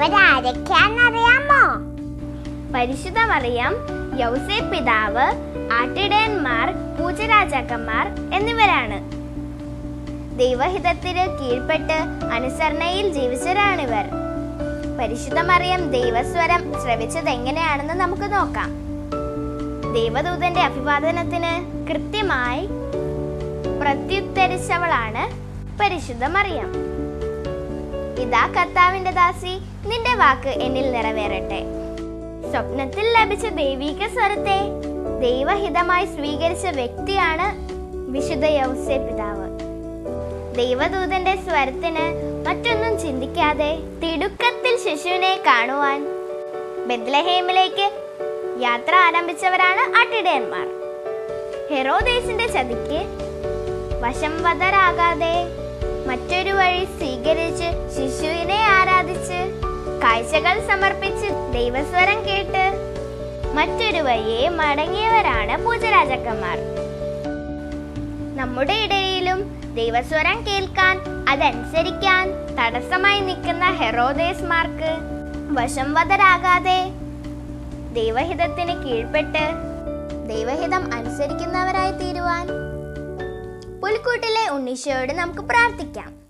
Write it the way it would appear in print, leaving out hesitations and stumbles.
അവരാരൊക്കെയാണെന്നറിയാമോ? പരിശുദ്ധ മറിയം, യൗസേപ്പ് പിതാവ്, ആട്ടിടയന്മാർ, പൂജരാജാക്കന്മാർ എന്നിവരാണ്. ദൈവഹിതത്തിന് കീഴ്പ്പെട്ട് അനുസരണയിൽ ജീവിച്ചവരാണിവർ. പരിശുദ്ധ മറിയം ദൈവസ്വരം ശ്രവിച്ചത് എങ്ങനെയാണെന്ന് നമുക്ക് നോക്കാം. ദൈവദൂതന്റെ അഭിവാദനത്തിന് കൃത്യമായി പ്രത്യുത്തരിച്ചവളാണ് പരിശുദ്ധ മറിയം. ഇതാ കർത്താവിന്റെ ദാസി, നിന്റെ വാക്ക് എന്നിൽ നിറവേറട്ടെ. സ്വപ്നത്തിൽ ലഭിച്ച ദൈവിക സ്വരത്തെ ദൈവഹിതമായി സ്വീകരിച്ച വ്യക്തിയാണ് വിശുദ്ധ യൗസേപ്പ് പിതാവ്. ദൈവദൂതന്റെ സ്വരത്തിന് മറ്റൊന്നും ചിന്തിക്കാതെ തിടുക്കത്തിൽ ശിശുവിനെ കാണുവാൻ ബെത്ലഹേമിലേക്ക് യാത്ര ആരംഭിച്ചവരാണ് ആട്ടിടയന്മാർ. ഹെറോദേസിന്റെ ചതിക്ക് വശംവദരാകാതെ മറ്റൊരു വഴി സ്വീകരിച്ച് ശിശുവിനെ ആരാധിച്ച് കാഴ്ചകൾ സമർപ്പിച്ച് ദൈവസ്വരം കേട്ട് മറ്റൊരു വഴിയെ മടങ്ങിയവരാണ് പൂജരാജാക്കന്മാർ. നമ്മുടെ ഇടയിലും ദൈവസ്വരം കേൾക്കാൻ, അതനുസരിക്കാൻ തടസ്സമായി നിൽക്കുന്ന ഹെറോദേസ്മാർക്ക് വശംവദരാകാതെ ദൈവഹിതത്തിന് കീഴ്പ്പെട്ട് ദൈവഹിതം അനുസരിക്കുന്നവരായി തീരുവാൻ പുൽക്കൂട്ടിലെ ഉണ്ണീശോയോട് നമുക്ക് പ്രാർത്ഥിക്കാം.